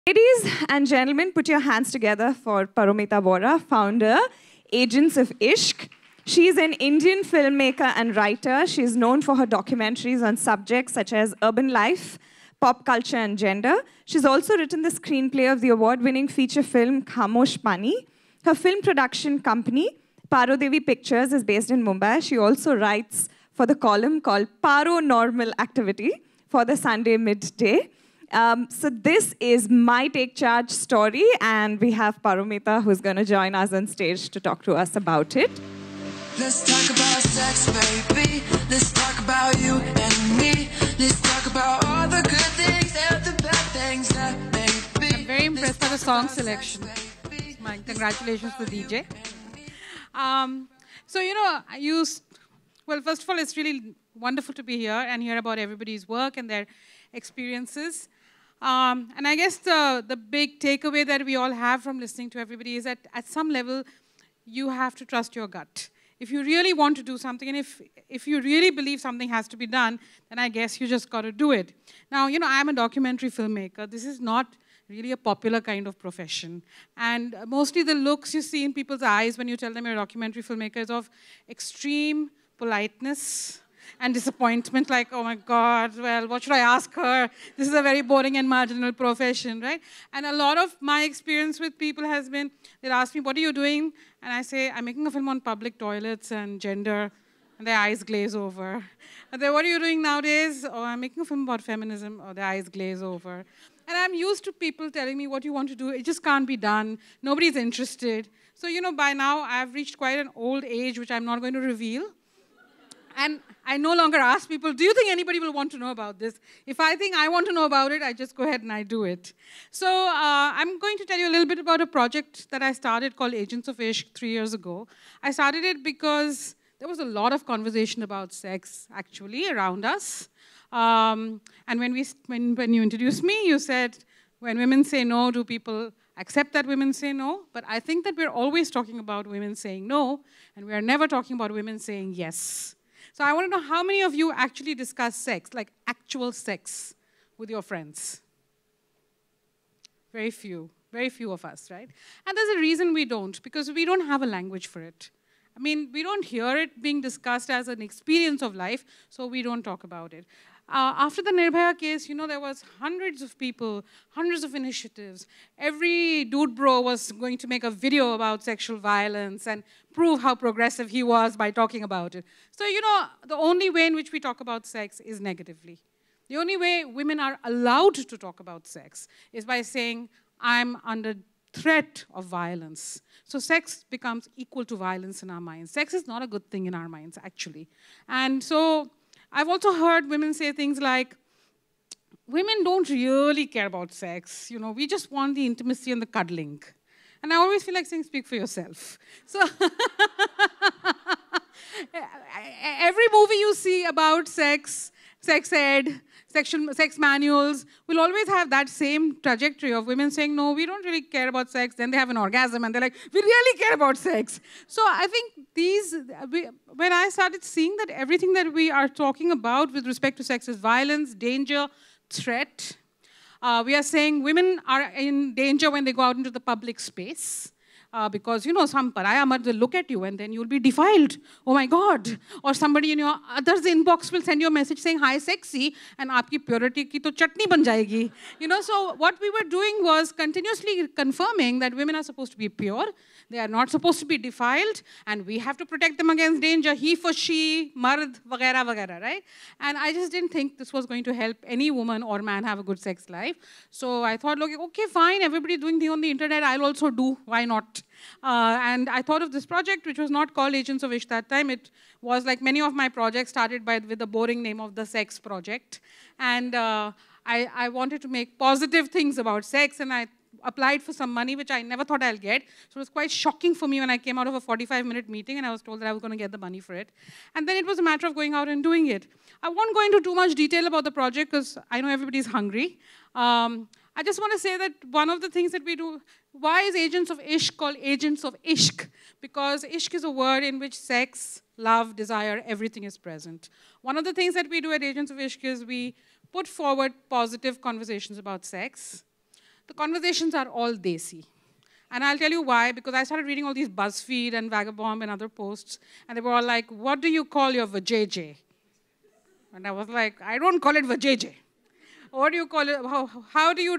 Ladies and gentlemen, put your hands together for Paromita Vohra, founder, Agents of Ishq. She is an Indian filmmaker and writer. She is known for her documentaries on subjects such as urban life, pop culture, and gender. She's also written the screenplay of the award-winning feature film Khamosh Pani. Her film production company, Parodevi Pictures, is based in Mumbai. She also writes for the column called Paranormal Activity for the Sunday Midday. So this is My Take Charge story, and we have Paromita, who's going to join us on stage to talk to us about it. Let's talk about sex, baby. Let's talk about you and me. Let's talk about all the good things and the bad things that may be. I'm very impressed by the song selection. My congratulations to DJ. Well, first of all, it's really wonderful to be here and hear about everybody's work and their experiences. And I guess the big takeaway that we all have from listening to everybody is that at some level, you have to trust your gut. If you really want to do something, and if you really believe something has to be done, then I guess you just got to do it. Now, I'm a documentary filmmaker. This is not really a popular kind of profession. And mostly the looks you see in people's eyes when you tell them you're a documentary filmmaker is of extreme politeness and disappointment, like, oh my God, well, what should I ask her? This is a very boring and marginal profession, right? And a lot of my experience with people has been, they'll ask me, what are you doing? And I say, I'm making a film on public toilets and gender, and their eyes glaze over. And then, what are you doing nowadays? Oh, I'm making a film about feminism, or their eyes glaze over. And I'm used to people telling me what you want to do, it just can't be done, nobody's interested. So, by now, I've reached quite an old age, which I'm not going to reveal. And I no longer ask people, do you think anybody will want to know about this? If I think I want to know about it, I just go ahead and I do it. So I'm going to tell you a little bit about a project that I started called Agents of Ishq 3 years ago. I started it because there was a lot of conversation about sex, actually, around us. And when you introduced me, you said, when women say no, do people accept that women say no? But I think that we're always talking about women saying no, and we are never talking about women saying yes. So I want to know how many of you actually discuss sex, like actual sex, with your friends? Very few of us, right? And there's a reason we don't, because we don't have a language for it. I mean, we don't hear it being discussed as an experience of life, so we don't talk about it. After the Nirbhaya case, there was hundreds of people, hundreds of initiatives. Every dude bro was going to make a video about sexual violence and prove how progressive he was by talking about it. So, the only way in which we talk about sex is negatively. The only way women are allowed to talk about sex is by saying, I'm under threat of violence. So sex becomes equal to violence in our minds. Sex is not a good thing in our minds, actually. And so I've also heard women say things like, women don't really care about sex. We just want the intimacy and the cuddling. And I always feel like saying, speak for yourself. So every movie you see about sex, sex ed, sex manuals will always have that same trajectory of women saying, no, we don't really care about sex. Then they have an orgasm and they're like, we really care about sex. So I think when I started seeing that everything that we are talking about with respect to sex is violence, danger, threat, we are saying women are in danger when they go out into the public space. Because, some paraya mard will look at you and then you'll be defiled. Oh my God. Or somebody in your other's inbox will send you a message saying, hi, sexy, and aapki purity ki to chutney ban jayegi. So what we were doing was continuously confirming that women are supposed to be pure, they are not supposed to be defiled, and we have to protect them against danger, he for she, mard, vagera, vagera, right? And I just didn't think this was going to help any woman or man have a good sex life. So I thought, okay, fine, everybody doing things on the internet, I'll also do, why not? And I thought of this project, which was not called Agents of Ishq that time. It was like many of my projects started with the boring name of the Sex Project. And I wanted to make positive things about sex, and I applied for some money, which I never thought I'll get. So it was quite shocking for me when I came out of a 45-minute meeting and I was told that I was going to get the money for it. And then it was a matter of going out and doing it. I won't go into too much detail about the project because I know everybody's hungry. I just want to say that one of the things that we do, why is Agents of Ishq called Agents of Ishq? Because ishq is a word in which sex, love, desire, everything is present. One of the things that we do at Agents of Ishq is we put forward positive conversations about sex. the conversations are all desi. And I'll tell you why, because I started reading all these BuzzFeed and Vagabond and other posts, and they were all like, what do you call your vajayjay? And I was like, I don't call it vajayjay. What do you call it? How do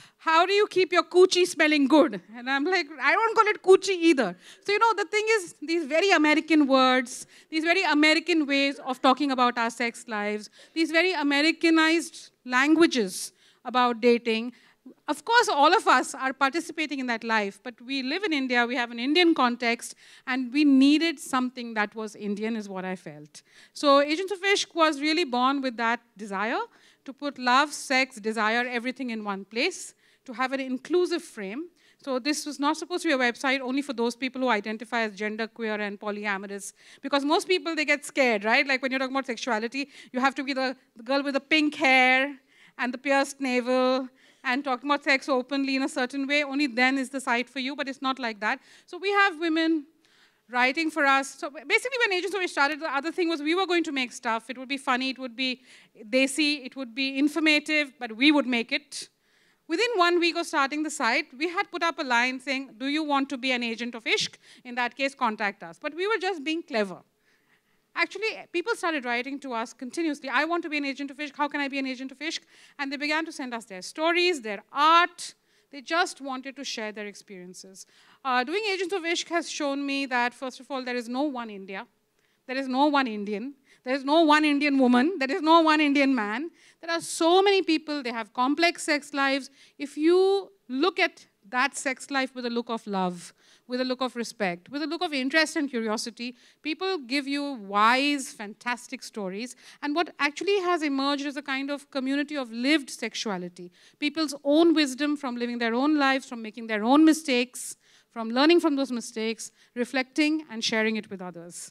you keep your coochie smelling good? And I'm like, I don't call it coochie either. So, you know, the thing is, these very American words, these very American ways of talking about our sex lives, these very Americanized languages about dating, of course, all of us are participating in that life, but we live in India, we have an Indian context, and we needed something that was Indian, is what I felt. So Agents of Ishq was really born with that desire to put love, sex, desire, everything in one place, to have an inclusive frame. So this was not supposed to be a website only for those people who identify as genderqueer and polyamorous, because most people, they get scared, right? Like when you're talking about sexuality, you have to be the girl with the pink hair and the pierced navel, and talking about sex openly in a certain way. Only then is the site for you, but it's not like that. So we have women writing for us. So basically when Agents of Ishq started, the other thing was we were going to make stuff. It would be funny, it would be desi, it would be informative, but we would make it. Within 1 week of starting the site, we had put up a line saying, do you want to be an agent of Ishq? In that case, contact us. But we were just being clever. Actually, people started writing to us continuously. I want to be an agent of Ishq. How can I be an agent of Ishq? And they began to send us their stories, their art. They just wanted to share their experiences. Doing Agents of Ishq has shown me that, first of all, there is no one India. There is no one Indian. There is no one Indian woman. There is no one Indian man. There are so many people. They have complex sex lives. If you look at that sex life with a look of love, with a look of respect, with a look of interest and curiosity, people give you wise, fantastic stories. And what actually has emerged is a kind of community of lived sexuality. People's own wisdom from living their own lives, from making their own mistakes, from learning from those mistakes, reflecting and sharing it with others.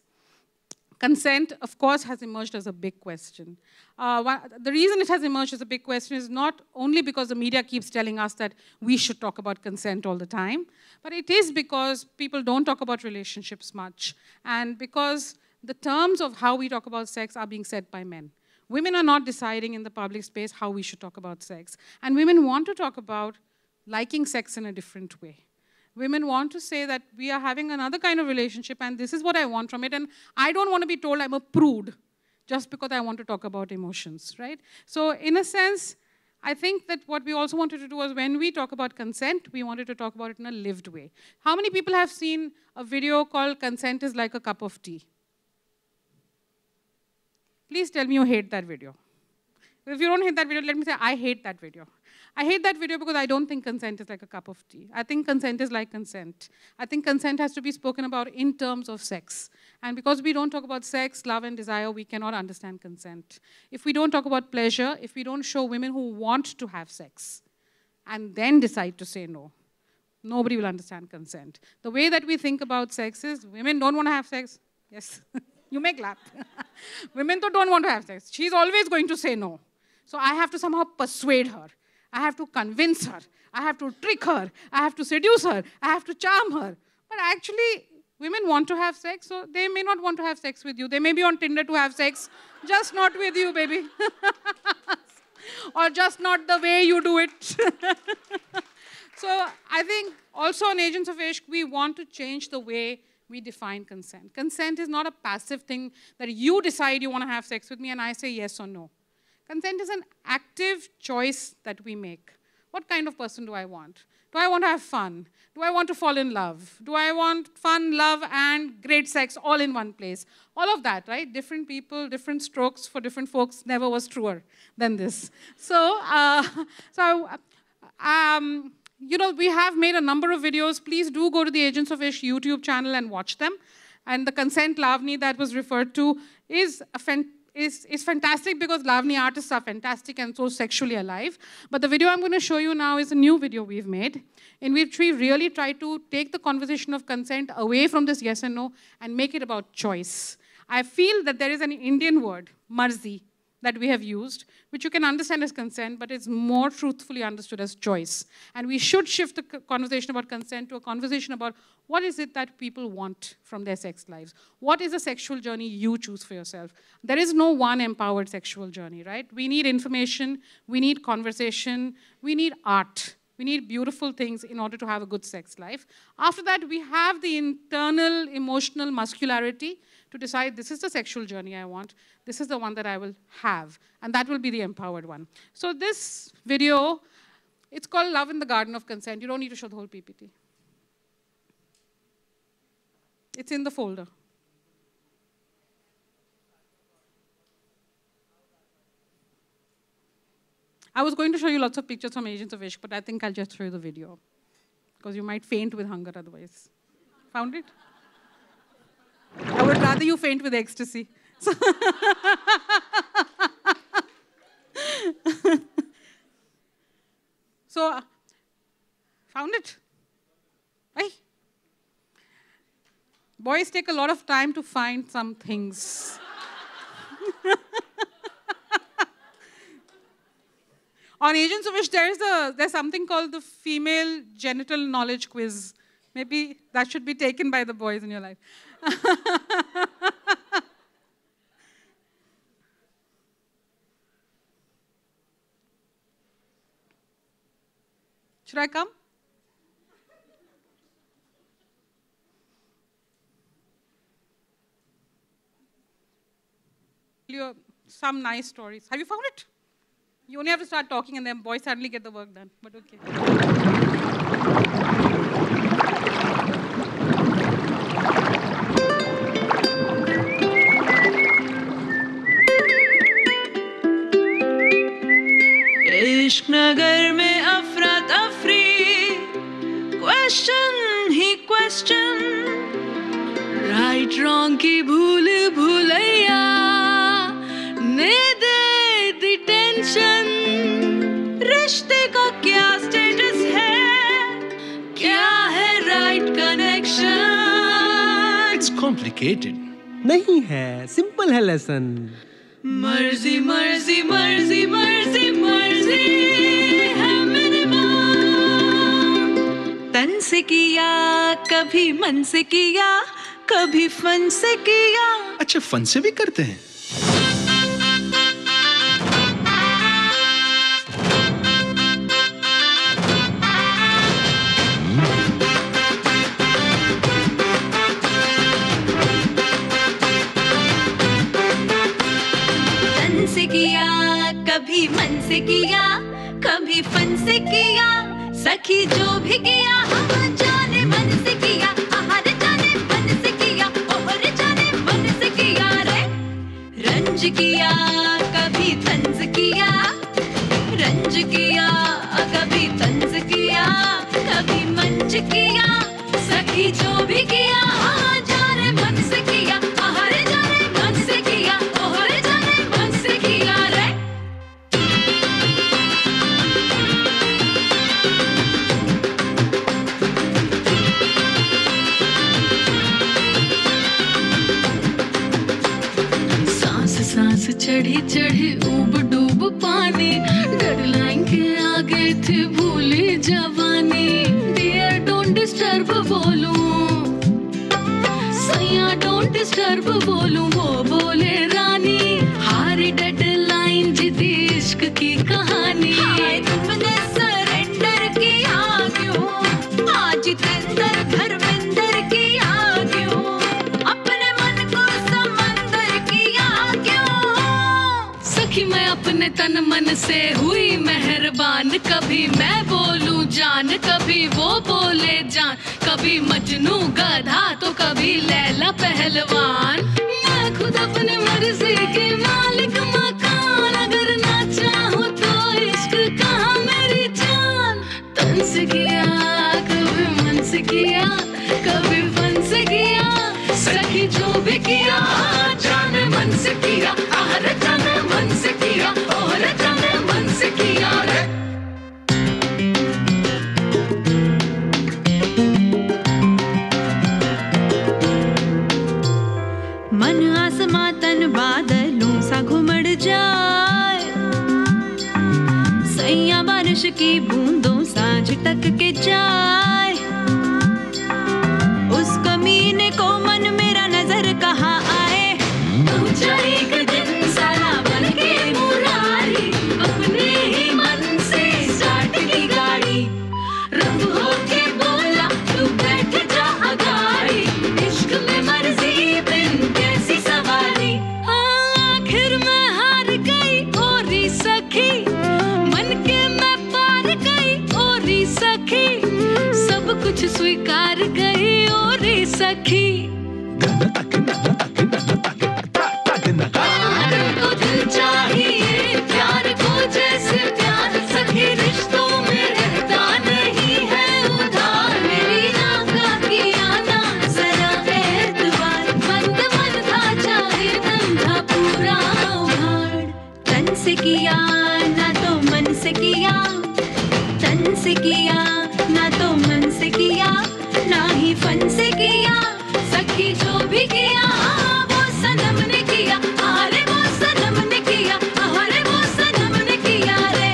Consent, of course, has emerged as a big question. The reason it has emerged as a big question is not only because the media keeps telling us that we should talk about consent all the time, but it is because people don't talk about relationships much, and because the terms of how we talk about sex are being set by men. Women are not deciding in the public space how we should talk about sex, and women want to talk about liking sex in a different way. Women want to say that we are having another kind of relationship and this is what I want from it, and I don't want to be told I'm a prude just because I want to talk about emotions, right? So in a sense, I think that what we also wanted to do was when we talk about consent, we wanted to talk about it in a lived way. How many people have seen a video called Consent is Like a Cup of Tea? Please tell me you hate that video. If you don't hate that video, let me say I hate that video. I hate that video because I don't think consent is like a cup of tea. I think consent is like consent. I think consent has to be spoken about in terms of sex. And because we don't talk about sex, love, and desire, we cannot understand consent. If we don't talk about pleasure, if we don't show women who want to have sex and then decide to say no, nobody will understand consent. The way that we think about sex is women don't want to have sex. Yes, you may clap. Women don't want to have sex. She's always going to say no. So I have to somehow persuade her. I have to convince her. I have to trick her. I have to seduce her. I have to charm her. But actually, women want to have sex, so they may not want to have sex with you. They may be on Tinder to have sex, just not with you, baby. Or just not the way you do it. So I think also on Agents of Ishq, we want to change the way we define consent. Consent is not a passive thing that you decide you want to have sex with me and I say yes or no. Consent is an active choice that we make. What kind of person do I want? Do I want to have fun? Do I want to fall in love? Do I want fun, love, and great sex all in one place? All of that, right? Different people, different strokes for different folks never was truer than this. So, you know, we have made a number of videos. Please do go to the Agents of Ishq YouTube channel and watch them. And the Consent Lavani that was referred to is fantastic because Lavani artists are fantastic and so sexually alive. But the video I'm going to show you now is a new video we've made in which we really try to take the conversation of consent away from this yes and no and make it about choice. I feel that there is an Indian word, marzi, that we have used, which you can understand as consent, but it's more truthfully understood as choice. And we should shift the conversation about consent to a conversation about what is it that people want from their sex lives? What is a sexual journey you choose for yourself? There is no one empowered sexual journey, right? We need information, we need conversation, we need art. We need beautiful things in order to have a good sex life. After that, we have the internal emotional muscularity to decide this is the sexual journey I want. This is the one that I will have. And that will be the empowered one. So this video, it's called Love in the Garden of Consent. You don't need to show the whole PPT. It's in the folder. I was going to show you lots of pictures from Agents of Ishq, but I think I'll just show you the video, because you might faint with hunger otherwise. Found it? I would rather you faint with ecstasy. So, found it? Hey. Boys take a lot of time to find some things. On Agents of Ishq, there's something called the Female Genital Knowledge Quiz. Maybe that should be taken by the boys in your life. Should I come? Some nice stories. Have you found it? You only have to start talking and then boys suddenly get the work done, but okay. इश्क नगर में अफरा तफरी, question ही question, right wrong की भूल भूलैया ने दे दी tension, रिश्ते का क्या स्टेटस है, क्या है राइट कनेक्शन? इट्स कॉम्प्लिकेटेड नहीं है, सिंपल है लेसन। मर्जी मर्जी मर्जी मर्जी मर्जी है मिनिमम, तन से किया कभी मन से किया, कभी फन से किया। अच्छा, फन से भी करते हैं? कभी मन से किया, कभी फन से किया, सखी जो भी किया, हाँ जाने मन से किया, आहार जाने मन से किया, ओहर जाने मन से किया रे। रंज किया कभी तंज किया, रंज किया कभी तंज किया, कभी मंज किया, सखी जो भी किया, हाँ जाने मन से किया, आहार जाने मन से किया, ओहर जाने मन से किया रे। सांस चढ़ी चढ़ी ऊब डूब पानी, डेडलाइन के आगे थी भूली जवानी। डियर डोंट डिस्टर्ब बोलूं, सैया डोंट डिस्टर्ब बोलूं, वो बोले रानी। हारी डेडलाइन जीती इश्क की कहानी। हाय तुमने सरेंडर किया क्यों, आज जितेंद्र धर्मेंद्र किया क्यों, अपने मन को समंदर किया क्यों। सखी मैं अपने तन मन से हुई मेहरबान, कभी मैं बोलूं जान, कभी वो बोले जान, कभी मजनू गधा तो कभी लैला पहलवान। मैं खुद अपने मर्जी की मालिक मकान, अगर ना चाहूं तो इश्क कहाँ मेरी जान। तन से किया कभी मन से किया, कभी फन से किया, सखी जो भी किया, जाने मन से किया, आहर जाने मन से किया, ओहर जाने मन से किया रे। मन आसमां तन बादलों सा घुमड़ जाए, सैया बारिश की बूंदों सा झटक के जाए। उस कमीने को मन मेरा नजर कहाँ आए, ऊंचाई का दिन सारा कुछ स्वीकार गई और सखी को दिल चाहिए प्यार को जैसे प्यार सखी रिश्तों में रहता नहीं है उधार मेरी नाका किया ना जरा एतबार बंद मन था चाहे धंधा पूरा उघाड़ तन से किया ना तो मन से किया तन से किया ना तो मन से किया ना ही फन से किया सखी जो भी किया वो सनम ने किया अरे वो सनम ने किया अरे वो सनम ने किया रे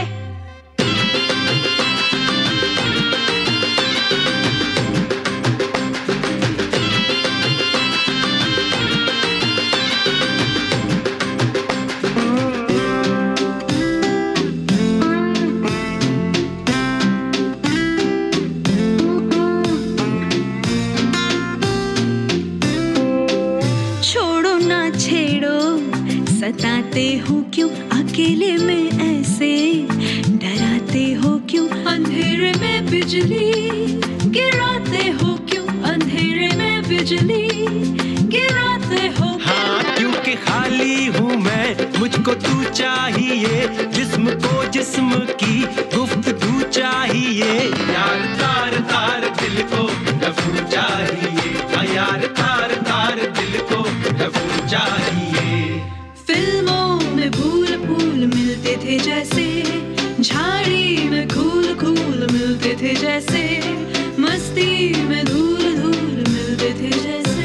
छोड़ो ना छेड़ो सताते हो क्यों अकेले में ऐसे डराते हो क्यों अंधेरे में बिजली गिराते हो क्यों अंधेरे में बिजली गिराते हो हाँ क्योंकि खाली हूँ मैं मुझको तू चाहिए जिस्म को जिस्म की गुफ्तगू चाहिए यार तार तार दिल को लफू चाहिए हाँ यार तार तार दिल को लफू चाहिए फिल्मों में भूल भूल मिलते थे जैसे झाड़ी में खूल खूल मिलते थे जैसे मस्ती में धूल धूल मिलते थे जैसे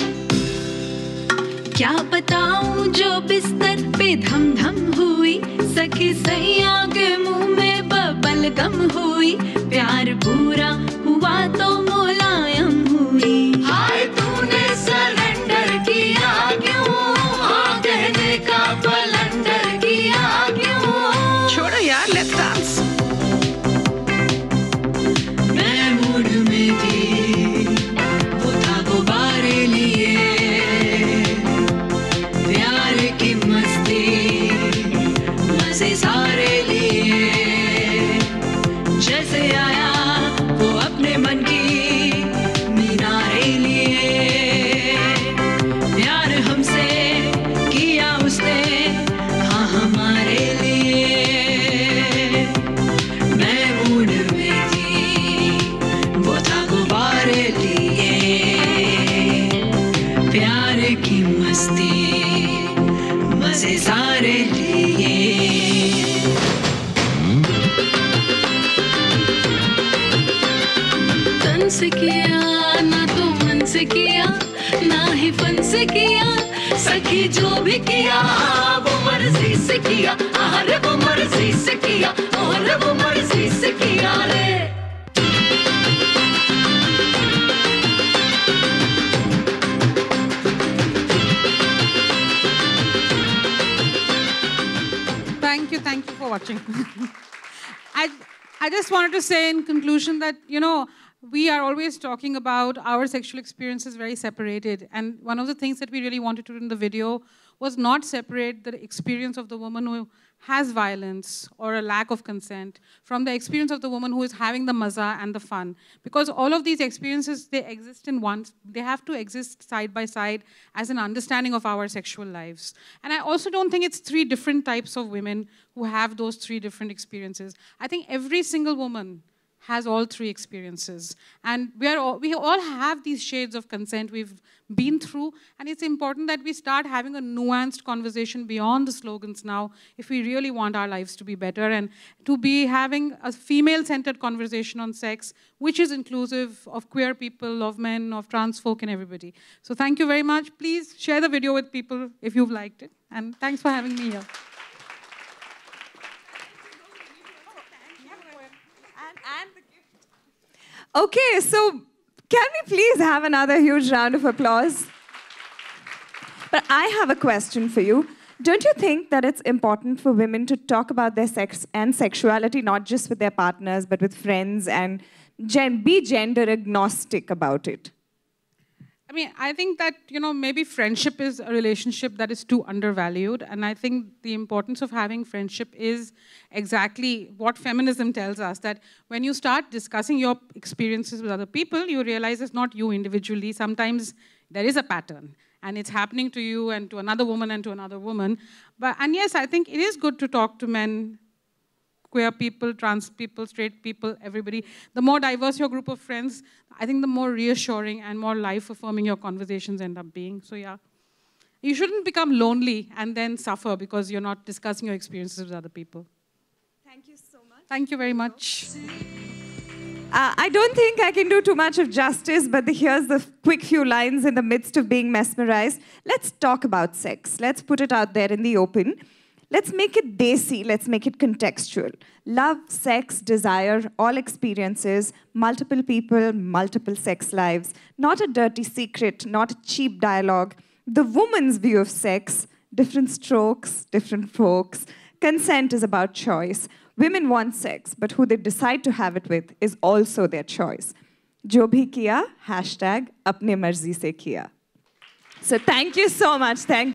क्या बताऊं जो बिस्तर पे धम धम हुई सखी सैया के मुंह में बबल गम हुई प्यार पूरा हुआ तो मुलायम हुई हाय तूने सरेंडर किया क्यों हाँ कहने का बलंडर किया क्यों छोड़ो यार, let's dance. मैं मूड में थी वो था गुब्बारे लिए प्यार की मस्ती मजे सारे लिए जैसे आया वो अपने मन की मीनारे लिए प्यार हमसे किया उसने हाँ हमारे लिए मैं मूड में थी वो था गुब्बारे लिए प्यार की मस्ती मजे सारे लिए तन से किया ना तो मन से किया ना ही फन से किया सखी जो भी किया वो मर्जी से किया अरे वो मर्जी से किया और वो मर्जी से किया रे Thank you for watching. I just wanted to say in conclusion that, you know, we are always talking about our sexual experiences very separated. And one of the things that we really wanted to do in the video was not separate the experience of the woman who has violence or a lack of consent from the experience of the woman who is having the maza and the fun. Because all of these experiences, they exist in one, they have to exist side by side as an understanding of our sexual lives. And I also don't think it's three different types of women who have those three different experiences. I think every single woman has all three experiences. And we all have these shades of consent we've been through, and it's important that we start having a nuanced conversation beyond the slogans now if we really want our lives to be better and to be having a female-centered conversation on sex, which is inclusive of queer people, of men, of trans folk, and everybody. So thank you very much. Please share the video with people if you've liked it, and thanks for having me here. Okay, so can we please have another huge round of applause? But I have a question for you. Don't you think that it's important for women to talk about their sex and sexuality, not just with their partners, but with friends, and be gender agnostic about it? I mean, I think that, maybe friendship is a relationship that is too undervalued. And I think the importance of having friendship is exactly what feminism tells us, that when you start discussing your experiences with other people, you realize it's not you individually. Sometimes there is a pattern, and it's happening to you and to another woman and to another woman. And yes, I think it is good to talk to men, queer people, trans people, straight people, everybody. The more diverse your group of friends, I think the more reassuring and more life-affirming your conversations end up being. So yeah, you shouldn't become lonely and then suffer because you're not discussing your experiences with other people. Thank you so much. Thank you very much. I don't think I can do too much of justice, but here's the quick few lines in the midst of being mesmerized. Let's talk about sex. Let's put it out there in the open. Let's make it desi, let's make it contextual. Love, sex, desire, all experiences, multiple people, multiple sex lives. Not a dirty secret, not a cheap dialogue. The woman's view of sex, different strokes, different folks. Consent is about choice. Women want sex, but who they decide to have it with is also their choice. Jo bhi kiya, #, apne marzi se kiya. So thank you so much.